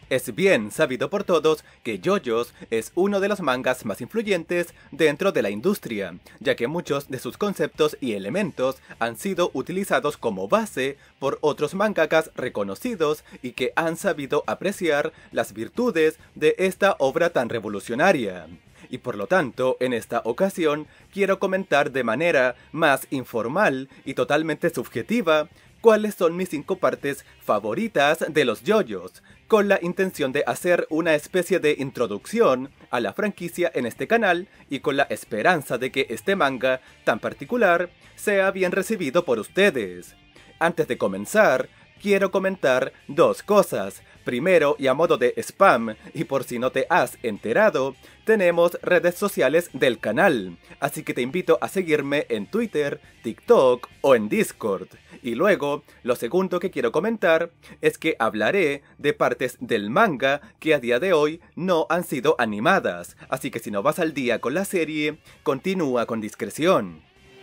Es bien sabido por todos que JoJo's es uno de los mangas más influyentes dentro de la industria, ya que muchos de sus conceptos y elementos han sido utilizados como base por otros mangakas reconocidos y que han sabido apreciar las virtudes de esta obra tan revolucionaria. Y por lo tanto, en esta ocasión, quiero comentar de manera más informal y totalmente subjetiva cuáles son mis 5 partes favoritas de los JoJo's, con la intención de hacer una especie de introducción a la franquicia en este canal y con la esperanza de que este manga tan particular sea bien recibido por ustedes. Antes de comenzar, quiero comentar 2 cosas. Primero, y a modo de spam, y por si no te has enterado, tenemos redes sociales del canal, así que te invito a seguirme en Twitter, TikTok o en Discord. Y luego, lo segundo que quiero comentar es que hablaré de partes del manga que a día de hoy no han sido animadas, así que si no vas al día con la serie, continúa con discreción.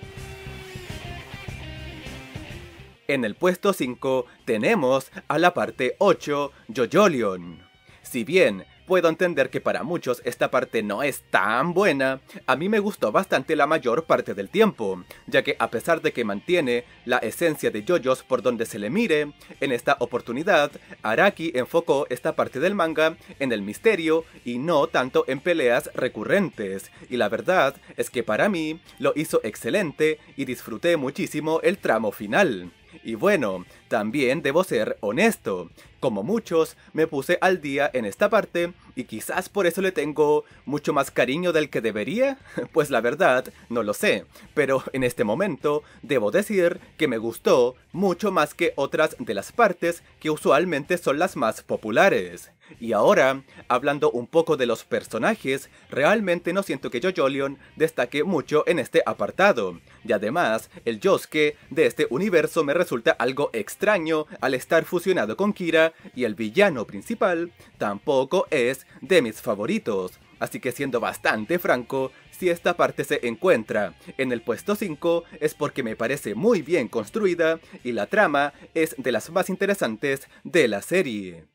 En el puesto 5 tenemos a la parte 8, JoJolion. Si bien puedo entender que para muchos esta parte no es tan buena, a mí me gustó bastante la mayor parte del tiempo, ya que a pesar de que mantiene la esencia de JoJo's por donde se le mire, en esta oportunidad Araki enfocó esta parte del manga en el misterio y no tanto en peleas recurrentes, y la verdad es que para mí lo hizo excelente y disfruté muchísimo el tramo final. Y bueno, también debo ser honesto, como muchos me puse al día en esta parte y quizás por eso le tengo mucho más cariño del que debería, pues la verdad no lo sé, pero en este momento debo decir que me gustó mucho más que otras de las partes que usualmente son las más populares. Y ahora, hablando un poco de los personajes, realmente no siento que JoJolion destaque mucho en este apartado. Y además, el Yosuke de este universo me resulta algo extraño al estar fusionado con Kira, y el villano principal tampoco es de mis favoritos. Así que siendo bastante franco, si esta parte se encuentra en el puesto 5 es porque me parece muy bien construida y la trama es de las más interesantes de la serie.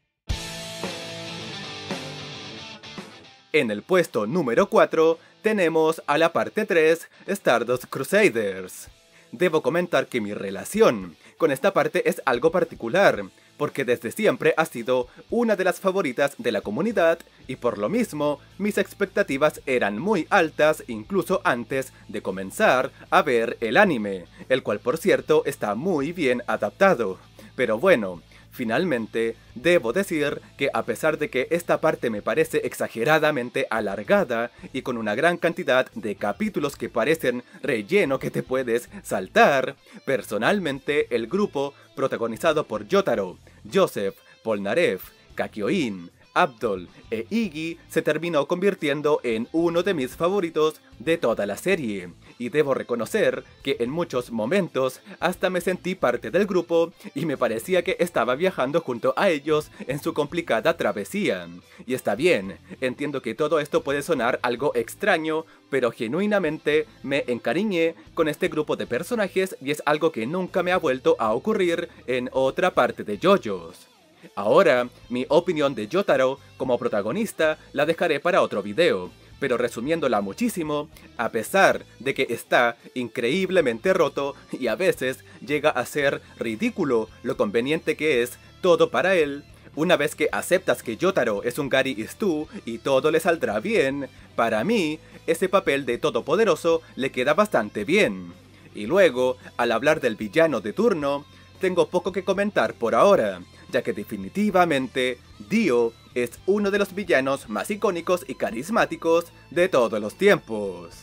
En el puesto número 4 tenemos a la parte 3, Stardust Crusaders. Debo comentar que mi relación con esta parte es algo particular, porque desde siempre ha sido una de las favoritas de la comunidad y por lo mismo mis expectativas eran muy altas incluso antes de comenzar a ver el anime, el cual por cierto está muy bien adaptado. Pero bueno, finalmente, debo decir que a pesar de que esta parte me parece exageradamente alargada y con una gran cantidad de capítulos que parecen relleno que te puedes saltar, personalmente el grupo protagonizado por Jotaro, Joseph, Polnareff, Kakyoin, Abdol e Iggy se terminó convirtiendo en uno de mis favoritos de toda la serie, y debo reconocer que en muchos momentos hasta me sentí parte del grupo y me parecía que estaba viajando junto a ellos en su complicada travesía. Y está bien, entiendo que todo esto puede sonar algo extraño, pero genuinamente me encariñé con este grupo de personajes y es algo que nunca me ha vuelto a ocurrir en otra parte de JoJo's. Ahora, mi opinión de Jotaro como protagonista la dejaré para otro video, pero resumiéndola muchísimo, a pesar de que está increíblemente roto y a veces llega a ser ridículo lo conveniente que es todo para él, una vez que aceptas que Jotaro es un Gary Stu y todo le saldrá bien, para mí, ese papel de todopoderoso le queda bastante bien. Y luego, al hablar del villano de turno, tengo poco que comentar por ahora, ya que definitivamente Dio es uno de los villanos más icónicos y carismáticos de todos los tiempos.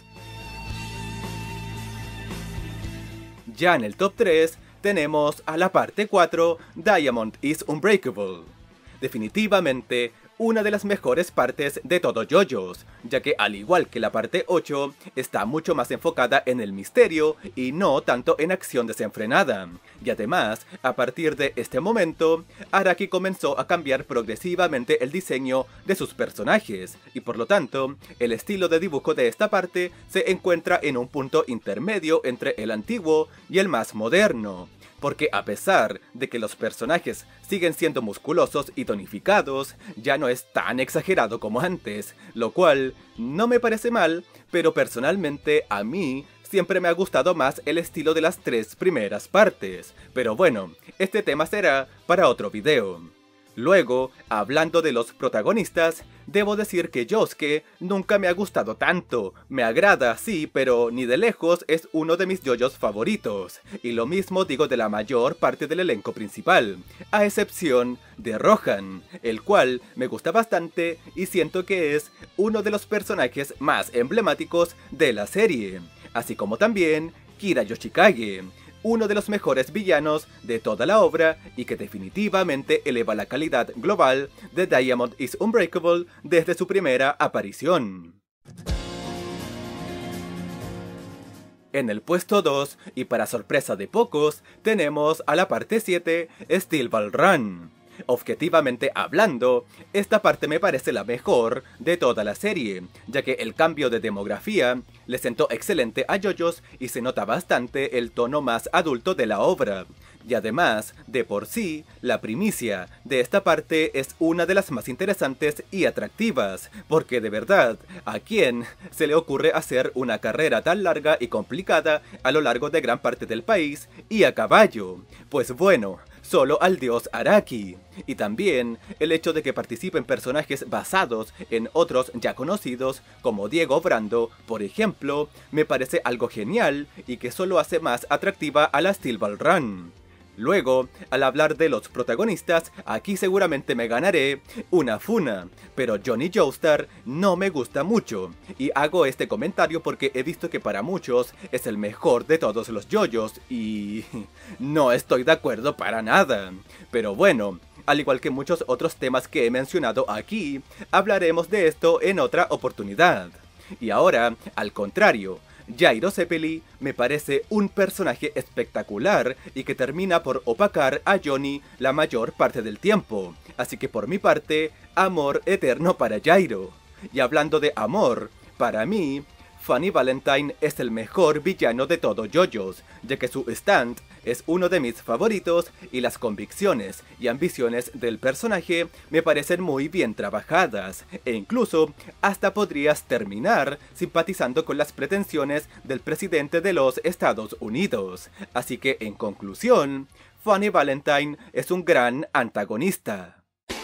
Ya en el top 3 tenemos a la parte 4, Diamond is Unbreakable. Definitivamente una de las mejores partes de todo JoJo's, ya que al igual que la parte 8, está mucho más enfocada en el misterio y no tanto en acción desenfrenada. Y además, a partir de este momento, Araki comenzó a cambiar progresivamente el diseño de sus personajes, y por lo tanto, el estilo de dibujo de esta parte se encuentra en un punto intermedio entre el antiguo y el más moderno. porque a pesar de que los personajes siguen siendo musculosos y tonificados, ya no es tan exagerado como antes, lo cual no me parece mal, pero personalmente a mí siempre me ha gustado más el estilo de las 3 primeras partes, pero bueno, este tema será para otro video. Luego, hablando de los protagonistas, debo decir que Yosuke nunca me ha gustado tanto. Me agrada, sí, pero ni de lejos es uno de mis yoyos favoritos. Y lo mismo digo de la mayor parte del elenco principal, a excepción de Rohan, el cual me gusta bastante y siento que es uno de los personajes más emblemáticos de la serie. Así como también Kira Yoshikage, uno de los mejores villanos de toda la obra y que definitivamente eleva la calidad global de Diamond is Unbreakable desde su primera aparición. En el puesto 2, y para sorpresa de pocos, tenemos a la parte 7, Steel Ball Run. Objetivamente hablando, esta parte me parece la mejor de toda la serie, ya que el cambio de demografía le sentó excelente a JoJo's y se nota bastante el tono más adulto de la obra. Y además, de por sí, la primicia de esta parte es una de las más interesantes y atractivas, porque de verdad, ¿a quién se le ocurre hacer una carrera tan larga y complicada a lo largo de gran parte del país y a caballo? Pues bueno, solo al dios Araki. Y también el hecho de que participen personajes basados en otros ya conocidos, como Diego Brando, por ejemplo, me parece algo genial y que solo hace más atractiva a la Steel Ball Run. Luego, al hablar de los protagonistas, aquí seguramente me ganaré una funa, pero Johnny Joestar no me gusta mucho, y hago este comentario porque he visto que para muchos es el mejor de todos los yoyos, y no estoy de acuerdo para nada. Pero bueno, al igual que muchos otros temas que he mencionado aquí, hablaremos de esto en otra oportunidad. Y ahora, al contrario, Jairo Zeppeli me parece un personaje espectacular y que termina por opacar a Johnny la mayor parte del tiempo, así que por mi parte, amor eterno para Jairo. Y hablando de amor, para mí, Funny Valentine es el mejor villano de todo JoJo's, ya que su stand es uno de mis favoritos y las convicciones y ambiciones del personaje me parecen muy bien trabajadas, e incluso hasta podrías terminar simpatizando con las pretensiones del presidente de los Estados Unidos. Así que en conclusión, Funny Valentine es un gran antagonista.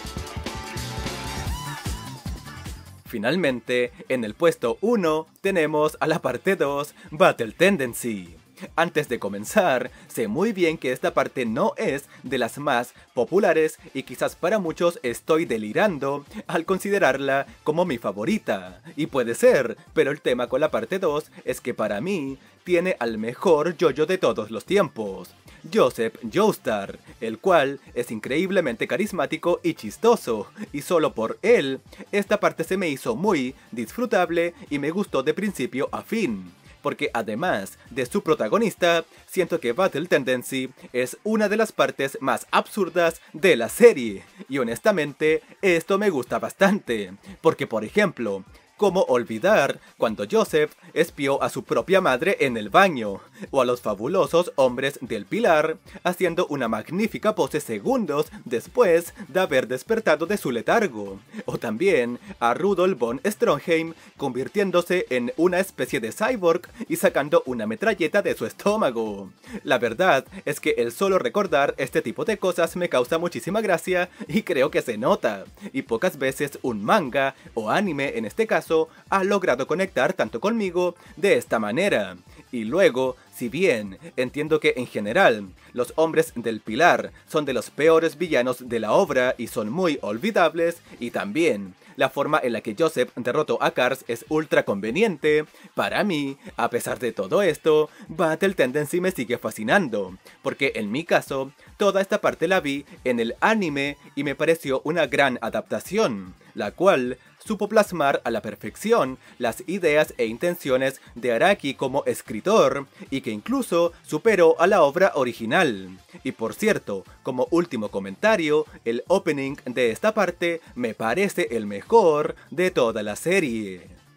Finalmente, en el puesto 1 tenemos a la parte 2, Battle Tendency. Antes de comenzar, sé muy bien que esta parte no es de las más populares y quizás para muchos estoy delirando al considerarla como mi favorita. Y puede ser, pero el tema con la parte 2 es que para mí tiene al mejor JoJo de todos los tiempos, Joseph Joestar, el cual es increíblemente carismático y chistoso, y solo por él, esta parte se me hizo muy disfrutable y me gustó de principio a fin. Porque además de su protagonista, siento que Battle Tendency es una de las partes más absurdas de la serie. Y honestamente, esto me gusta bastante. Porque por ejemplo, ¿cómo olvidar cuando Joseph espió a su propia madre en el baño? O a los fabulosos hombres del Pilar haciendo una magnífica pose segundos después de haber despertado de su letargo. O también a Rudolf von Stronheim convirtiéndose en una especie de cyborg y sacando una metralleta de su estómago. La verdad es que el solo recordar este tipo de cosas me causa muchísima gracia y creo que se nota. Y pocas veces un manga o anime en este caso ha logrado conectar tanto conmigo de esta manera. Y luego, si bien entiendo que en general los hombres del Pilar son de los peores villanos de la obra y son muy olvidables, y también la forma en la que Joseph derrotó a Cars es ultra conveniente, para mí, a pesar de todo esto, Battle Tendency me sigue fascinando, porque en mi caso, toda esta parte la vi en el anime y me pareció una gran adaptación, la cual supo plasmar a la perfección las ideas e intenciones de Araki como escritor y que incluso superó a la obra original. Y por cierto, como último comentario, el opening de esta parte me parece el mejor de toda la serie.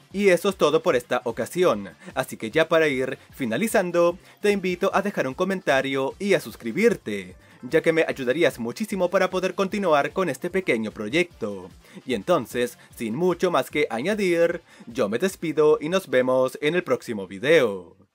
Y eso es todo por esta ocasión, así que ya para ir finalizando, te invito a dejar un comentario y a suscribirte, ya que me ayudarías muchísimo para poder continuar con este pequeño proyecto. Y entonces, sin mucho más que añadir, yo me despido y nos vemos en el próximo video.